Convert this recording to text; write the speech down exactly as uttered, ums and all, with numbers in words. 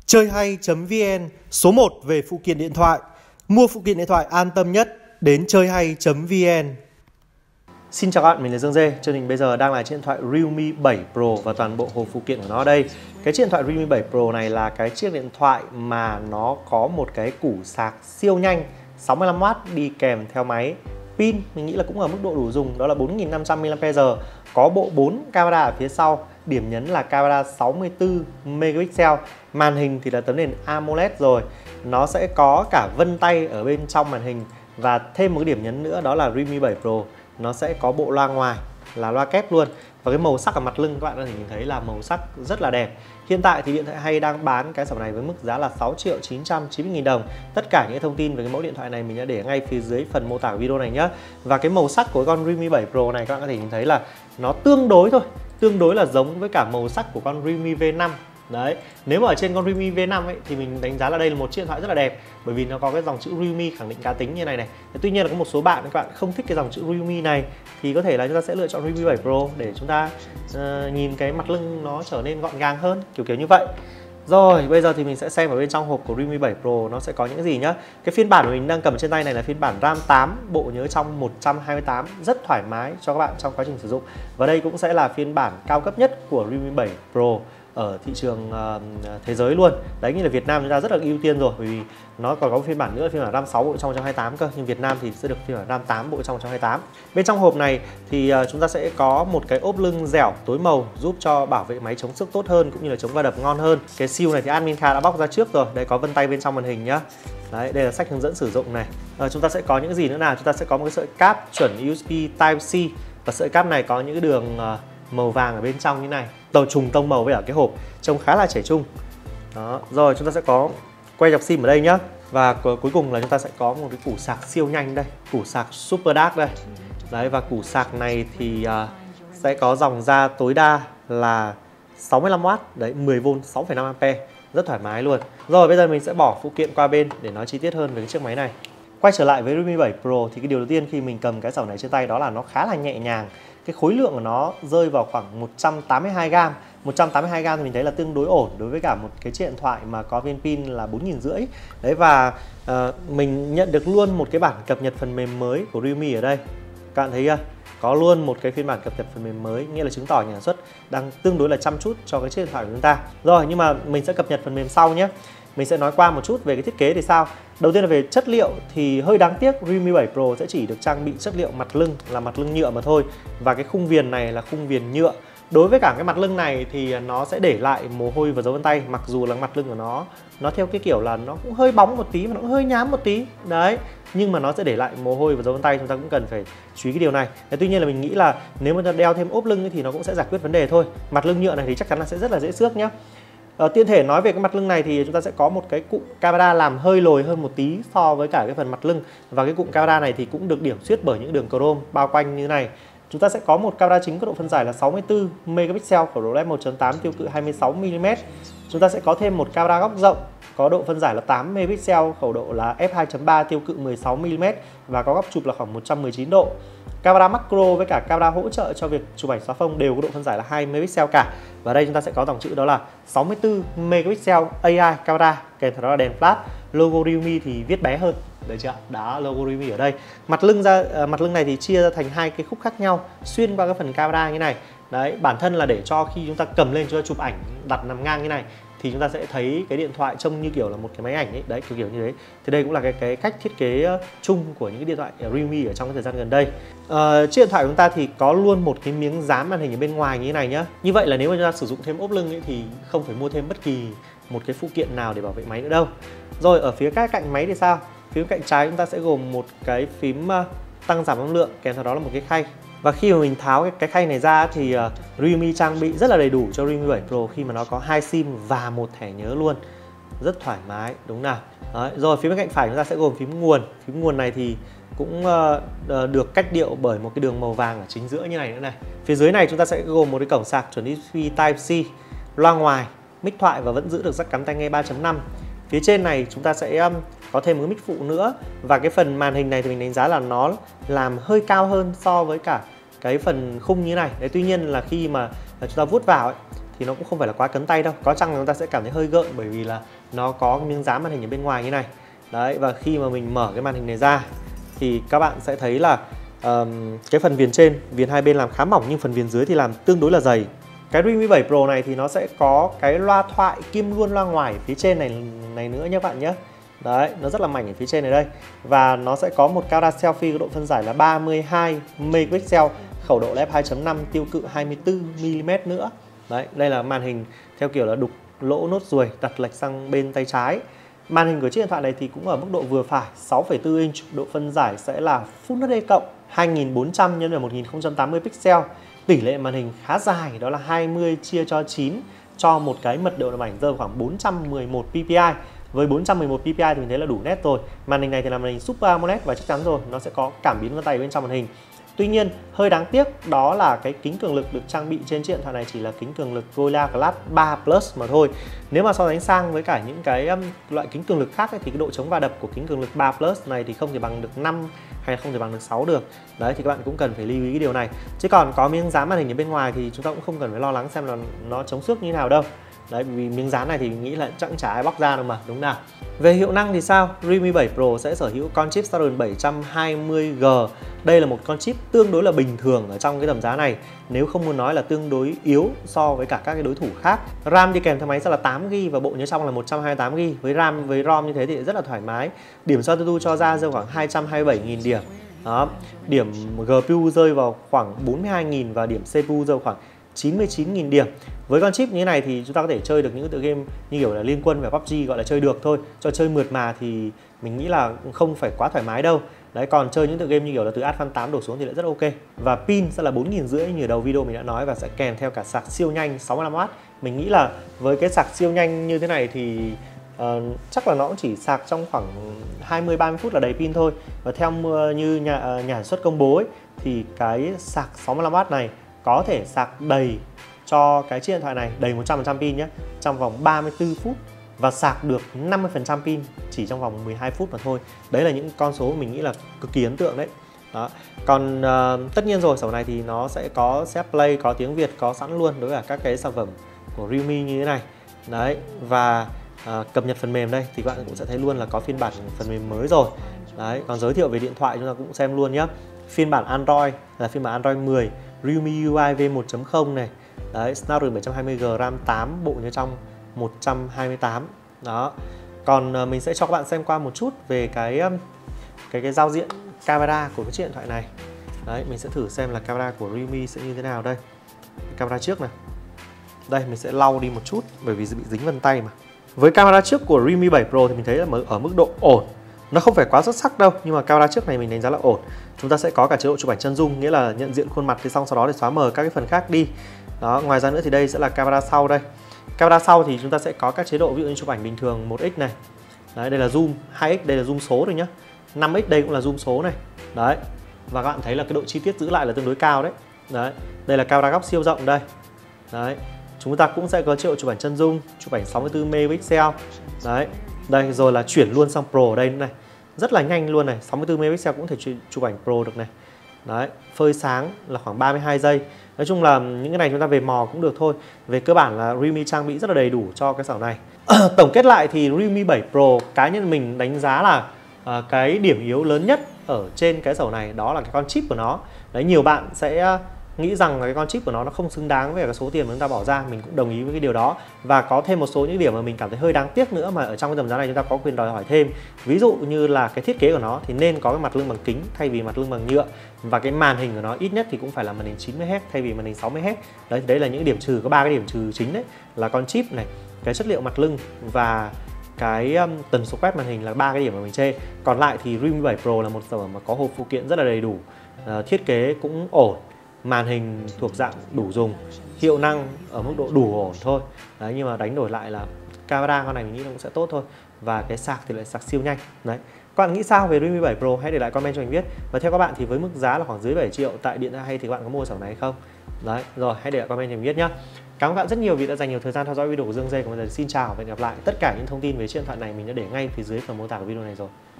Chơi hay.vn, số một về phụ kiện điện thoại. Mua phụ kiện điện thoại an tâm nhất, đến chơi hay.vn. Xin chào các bạn, mình là Dương Dê. Chương trình bây giờ đang là chiếc điện thoại Realme bảy Pro và toàn bộ hộp phụ kiện của nó ở đây. Cái chiếc điện thoại Realme bảy Pro này là cái chiếc điện thoại mà nó có một cái củ sạc siêu nhanh sáu mươi lăm oát đi kèm theo máy. Pin mình nghĩ là cũng ở mức độ đủ dùng, đó là bốn nghìn năm trăm mi li am pe giờ. Có bộ bốn camera ở phía sau, điểm nhấn là camera sáu mươi tư megapixel. Màn hình thì là tấm nền AMOLED rồi. Nó sẽ có cả vân tay ở bên trong màn hình. Và thêm một cái điểm nhấn nữa đó là Realme bảy Pro nó sẽ có bộ loa ngoài là loa kép luôn. Và cái màu sắc ở mặt lưng các bạn có thể nhìn thấy là màu sắc rất là đẹp. Hiện tại thì điện thoại hay đang bán cái sản phẩm này với mức giá là sáu triệu chín trăm chín mươi nghìn đồng. Tất cả những thông tin về cái mẫu điện thoại này mình đã để ngay phía dưới phần mô tả của video này nhé. Và cái màu sắc của con Realme bảy Pro này các bạn có thể nhìn thấy là nó tương đối thôi, tương đối là giống với cả màu sắc của con Realme V năm. Đấy, nếu mà ở trên con Realme V năm ấy thì mình đánh giá là đây là một chiếc điện thoại rất là đẹp, bởi vì nó có cái dòng chữ Realme khẳng định cá tính như này này. Tuy nhiên là có một số bạn các bạn không thích cái dòng chữ Realme này thì có thể là chúng ta sẽ lựa chọn Realme bảy Pro để chúng ta uh, nhìn cái mặt lưng nó trở nên gọn gàng hơn, kiểu kiểu như vậy. Rồi, bây giờ thì mình sẽ xem ở bên trong hộp của Realme bảy Pro nó sẽ có những gì nhá. Cái phiên bản mà mình đang cầm trên tay này là phiên bản RAM tám, bộ nhớ trong một trăm hai mươi tám, rất thoải mái cho các bạn trong quá trình sử dụng. Và đây cũng sẽ là phiên bản cao cấp nhất của Realme bảy Pro ở thị trường uh, thế giới luôn. Đấy, như là Việt Nam chúng ta rất là ưu tiên rồi, bởi vì nó còn có một phiên bản nữa là phiên bản RAM sáu bộ trong một trăm hai mươi tám cơ, nhưng Việt Nam thì sẽ được phiên bản RAM tám bộ trong một trăm hai mươi tám. Bên trong hộp này thì uh, chúng ta sẽ có một cái ốp lưng dẻo tối màu giúp cho bảo vệ máy chống xước tốt hơn cũng như là chống va đập ngon hơn. Cái siêu này thì admin Kha đã bóc ra trước rồi. Đây có vân tay bên trong màn hình nhá. Đấy, đây là sách hướng dẫn sử dụng này. À, chúng ta sẽ có những gì nữa nào? Chúng ta sẽ có một cái sợi cáp chuẩn u ét bê Type C, và sợi cáp này có những cái đường uh, màu vàng ở bên trong như này, tàu trùng tông màu với ở cái hộp, trông khá là trẻ trung. Đó, rồi chúng ta sẽ có que dọc sim ở đây nhá. Và cuối cùng là chúng ta sẽ có một cái củ sạc siêu nhanh đây, củ sạc Super Dark đây. Đấy, và củ sạc này thì uh, sẽ có dòng ra tối đa là sáu mươi lăm oát, đấy, mười vôn, sáu phẩy năm am pe, rất thoải mái luôn. Rồi bây giờ mình sẽ bỏ phụ kiện qua bên để nói chi tiết hơn về cái chiếc máy này. Quay trở lại với Realme bảy Pro thì cái điều đầu tiên khi mình cầm cái sản phẩm này trên tay đó là nó khá là nhẹ nhàng. Cái khối lượng của nó rơi vào khoảng một trăm tám mươi hai gam. một trăm tám mươi hai gam thì mình thấy là tương đối ổn đối với cả một cái chiếc điện thoại mà có viên pin là bốn nghìn rưỡi. Đấy, và uh, mình nhận được luôn một cái bản cập nhật phần mềm mới của Realme ở đây. Các bạn thấy chưa? Có luôn một cái phiên bản cập nhật phần mềm mới, nghĩa là chứng tỏ nhà sản xuất đang tương đối là chăm chút cho cái chiếc điện thoại của chúng ta. Rồi, nhưng mà mình sẽ cập nhật phần mềm sau nhé. Mình sẽ nói qua một chút về cái thiết kế thì sao. Đầu tiên là về chất liệu thì hơi đáng tiếc, Realme bảy Pro sẽ chỉ được trang bị chất liệu mặt lưng là mặt lưng nhựa mà thôi. Và cái khung viền này là khung viền nhựa. Đối với cả cái mặt lưng này thì nó sẽ để lại mồ hôi và dấu vân tay. Mặc dù là mặt lưng của nó nó theo cái kiểu là nó cũng hơi bóng một tí và nó cũng hơi nhám một tí. Đấy, nhưng mà nó sẽ để lại mồ hôi và dấu vân tay, chúng ta cũng cần phải chú ý cái điều này. Đấy, tuy nhiên là mình nghĩ là nếu mà ta đeo thêm ốp lưng thì nó cũng sẽ giải quyết vấn đề thôi. Mặt lưng nhựa này thì chắc chắn là sẽ rất là dễ xước nhá. Ờ, tiện thể nói về cái mặt lưng này thì chúng ta sẽ có một cái cụm camera làm hơi lồi hơn một tí so với cả cái phần mặt lưng. Và cái cụm camera này thì cũng được điểm xuyết bởi những đường chrome bao quanh như thế này. Chúng ta sẽ có một camera chính có độ phân giải là sáu mươi tư megapixel, khẩu độ f một chấm tám, tiêu cự hai mươi sáu mi li mét. Chúng ta sẽ có thêm một camera góc rộng có độ phân giải là tám megapixel, khẩu độ là f hai chấm ba, tiêu cự mười sáu mi li mét và có góc chụp là khoảng một trăm mười chín độ. Camera macro với cả camera hỗ trợ cho việc chụp ảnh xóa phông đều có độ phân giải là hai megapixel cả. Và đây chúng ta sẽ có dòng chữ đó là sáu mươi tư megapixel a i camera, kèm theo đó là đèn flash. Logo Realme thì viết bé hơn. Đấy chưa? Đó, logo Realme ở đây. Mặt lưng ra uh, mặt lưng này thì chia ra thành hai cái khúc khác nhau, xuyên qua cái phần camera như này. Đấy, bản thân là để cho khi chúng ta cầm lên chúng ta chụp ảnh đặt nằm ngang như này thì chúng ta sẽ thấy cái điện thoại trông như kiểu là một cái máy ảnh ấy, đấy, kiểu kiểu như thế. Thì đây cũng là cái cái cách thiết kế chung của những cái điện thoại Realme ở trong cái thời gian gần đây. Uh, chiếc điện thoại của chúng ta thì có luôn một cái miếng dán màn hình ở bên ngoài như thế này nhá. Như vậy là nếu mà chúng ta sử dụng thêm ốp lưng ấy thì không phải mua thêm bất kỳ một cái phụ kiện nào để bảo vệ máy nữa đâu. Rồi ở phía các cạnh máy thì sao? Phía cạnh trái chúng ta sẽ gồm một cái phím uh, tăng giảm âm lượng, kèm theo đó là một cái khay. Và khi mà mình tháo cái, cái khay này ra thì uh, Realme trang bị rất là đầy đủ cho Realme bảy Pro khi mà nó có hai sim và một thẻ nhớ luôn. Rất thoải mái, đúng nào? Đấy. Rồi phía bên cạnh phải chúng ta sẽ gồm phím nguồn. Phím nguồn này thì cũng uh, được cách điệu bởi một cái đường màu vàng ở chính giữa như này nữa này. Phía dưới này chúng ta sẽ gồm một cái cổng sạc chuẩn u ét bê Type C, loa ngoài, mic thoại và vẫn giữ được jack cắm tai nghe ba chấm năm. Phía trên này chúng ta sẽ um, có thêm một cái mic phụ nữa. Và cái phần màn hình này thì mình đánh giá là nó làm hơi cao hơn so với cả cái phần khung như này. Đấy, tuy nhiên là khi mà chúng ta vuốt vào ấy, thì nó cũng không phải là quá cấn tay đâu. Có chăng chúng ta sẽ cảm thấy hơi gợn bởi vì là nó có miếng dán màn hình ở bên ngoài như này. Đấy, và khi mà mình mở cái màn hình này ra thì các bạn sẽ thấy là um, cái phần viền trên, viền hai bên làm khá mỏng nhưng phần viền dưới thì làm tương đối là dày. Cái Realme bảy Pro này thì nó sẽ có cái loa thoại kiêm luôn loa ngoài ở phía trên này này nữa nhé các bạn nhé. Đấy, nó rất là mảnh ở phía trên này đây. Và nó sẽ có một camera selfie có độ phân giải là ba mươi hai megapixel, khẩu độ là ép hai chấm năm, tiêu cự hai mươi tư mi li mét nữa. Đấy, đây là màn hình theo kiểu là đục lỗ nốt ruồi, đặt lệch sang bên tay trái. Màn hình của chiếc điện thoại này thì cũng ở mức độ vừa phải, sáu phẩy bốn inch, độ phân giải sẽ là Full ếch đê cộng, hai nghìn bốn trăm nhân với một nghìn không trăm tám mươi pixel. Tỷ lệ màn hình khá dài, đó là hai mươi chia cho chín, cho một cái mật độ mảnh rơi khoảng bốn trăm mười một pi pi i. Với bốn trăm mười một pi pi i thì mình thấy là đủ nét rồi. Màn hình này thì là màn hình Super AMOLED và chắc chắn rồi, nó sẽ có cảm biến vân tay bên trong màn hình. Tuy nhiên, hơi đáng tiếc đó là cái kính cường lực được trang bị trên chiếc điện thoại này chỉ là kính cường lực Gorilla Glass ba Plus mà thôi. Nếu mà so sánh sang với cả những cái um, loại kính cường lực khác ấy, thì cái độ chống va đập của kính cường lực ba Plus này thì không thể bằng được năm hay là không thể bằng được sáu được. Đấy, thì các bạn cũng cần phải lưu ý cái điều này. Chứ còn có miếng dán màn hình ở bên ngoài thì chúng ta cũng không cần phải lo lắng xem là nó chống xước như thế nào đâu. Đấy, vì miếng dán này thì mình nghĩ là chắc chả ai bóc ra đâu mà, đúng nào. Về hiệu năng thì sao? Realme bảy Pro sẽ sở hữu con chip Snapdragon bảy trăm hai mươi G. Đây là một con chip tương đối là bình thường ở trong cái tầm giá này, nếu không muốn nói là tương đối yếu so với cả các cái đối thủ khác. RAM đi kèm theo máy sẽ là tám gi ga bai và bộ nhớ trong là một trăm hai mươi tám gi ga bai. Với RAM với ROM như thế thì rất là thoải mái. Điểm soi tu cho ra rơi khoảng hai trăm hai mươi bảy nghìn điểm. Đó. Điểm giê pê u rơi vào khoảng bốn mươi hai nghìn và điểm xê pê u rơi vào khoảng chín mươi chín nghìn điểm. Với con chip như thế này thì chúng ta có thể chơi được những tựa game như kiểu là Liên Quân và pê u bê giê, gọi là chơi được thôi. Cho chơi mượt mà thì mình nghĩ là không phải quá thoải mái đâu. Đấy, còn chơi những tựa game như kiểu là từ Advance tám đổ xuống thì lại rất ok. Và pin sẽ là bốn nghìn rưỡi như đầu video mình đã nói, và sẽ kèm theo cả sạc siêu nhanh sáu mươi lăm oát. Mình nghĩ là với cái sạc siêu nhanh như thế này thì uh, chắc là nó cũng chỉ sạc trong khoảng hai mươi ba mươi phút là đầy pin thôi. Và theo như nhà, uh, nhà sản xuất công bố ấy, thì cái sạc sáu mươi lăm oát này có thể sạc đầy cho cái chiếc điện thoại này, đầy một trăm phần trăm pin nhé, trong vòng ba mươi tư phút, và sạc được năm mươi phần trăm pin chỉ trong vòng mười hai phút mà thôi. Đấy là những con số mình nghĩ là cực kỳ ấn tượng đấy. Đó. Còn uh, tất nhiên rồi, sổ này thì nó sẽ có xê Play, có tiếng Việt, có sẵn luôn đối với cả các cái sản phẩm của Realme như thế này. Đấy, và uh, cập nhật phần mềm đây thì các bạn cũng sẽ thấy luôn là có phiên bản phần mềm mới rồi. Đấy, còn giới thiệu về điện thoại chúng ta cũng xem luôn nhé. Phiên bản Android là phiên bản Android mười, Realme u i v một chấm không này. Đấy, Snapdragon bảy trăm hai mươi G, RAM tám, bộ nhớ trong một trăm hai mươi tám. Đó. Còn uh, mình sẽ cho các bạn xem qua một chút về cái um, cái cái giao diện camera của cái chiếc điện thoại này. Đấy, mình sẽ thử xem là camera của Realme sẽ như thế nào đây. Camera trước này. Đây, mình sẽ lau đi một chút bởi vì bị dính vân tay mà. Với camera trước của Realme bảy Pro thì mình thấy là ở mức độ ổn. Nó không phải quá xuất sắc đâu, nhưng mà camera trước này mình đánh giá là ổn. Chúng ta sẽ có cả chế độ chụp ảnh chân dung, nghĩa là nhận diện khuôn mặt thì xong sau đó thì xóa mờ các cái phần khác đi. Đó, ngoài ra nữa thì đây sẽ là camera sau đây. Camera sau thì chúng ta sẽ có các chế độ ví dụ như chụp ảnh bình thường một x này. Đấy, đây là zoom hai x, đây là zoom số rồi nhá. năm x đây cũng là zoom số này. Đấy. Và các bạn thấy là cái độ chi tiết giữ lại là tương đối cao đấy. Đấy, đây là camera góc siêu rộng đây. Đấy. Chúng ta cũng sẽ có chế độ chụp ảnh chân dung, chụp ảnh sáu mươi tư megapixel. Đấy. Đây, rồi là chuyển luôn sang Pro ở đây nữa này. Rất là nhanh luôn này, sáu mươi tư megapixel cũng thể chụp ảnh Pro được này. Đấy, phơi sáng là khoảng ba mươi hai giây. Nói chung là những cái này chúng ta về mò cũng được thôi. Về cơ bản là Realme trang bị rất là đầy đủ cho cái sổ này. Tổng kết lại thì Realme bảy Pro cá nhân mình đánh giá là uh, cái điểm yếu lớn nhất ở trên cái sổ này đó là cái con chip của nó. Đấy, nhiều bạn sẽ nghĩ rằng là cái con chip của nó nó không xứng đáng với cái số tiền mà chúng ta bỏ ra. Mình cũng đồng ý với cái điều đó. Và có thêm một số những điểm mà mình cảm thấy hơi đáng tiếc nữa mà ở trong cái tầm giá này chúng ta có quyền đòi hỏi thêm. Ví dụ như là cái thiết kế của nó thì nên có cái mặt lưng bằng kính thay vì mặt lưng bằng nhựa. Và cái màn hình của nó ít nhất thì cũng phải là màn hình chín mươi héc thay vì màn hình sáu mươi héc. Đấy, đấy là những điểm trừ, có ba cái điểm trừ chính đấy, là con chip này, cái chất liệu mặt lưng và cái um, tần số quét màn hình là ba cái điểm mà mình chê. Còn lại thì Realme bảy Pro là một sản phẩm mà có hộp phụ kiện rất là đầy đủ, uh, thiết kế cũng ổn, màn hình thuộc dạng đủ dùng, hiệu năng ở mức độ đủ ổn thôi. Đấy, nhưng mà đánh đổi lại là camera con này mình nghĩ nó cũng sẽ tốt thôi, và cái sạc thì lại sạc siêu nhanh. Đấy. Các bạn nghĩ sao về Realme bảy Pro? Hãy để lại comment cho mình biết. Và theo các bạn thì với mức giá là khoảng dưới bảy triệu tại điện thoại hay thì các bạn có mua sản phẩm này hay không? Đấy, rồi hãy để lại comment cho mình biết nhé. Cảm ơn các bạn rất nhiều vì đã dành nhiều thời gian theo dõi video của Dương Dê. Còn bây giờ xin chào và hẹn gặp lại. Tất cả những thông tin về chiếc điện thoại này mình đã để ngay phía dưới phần mô tả của video này rồi.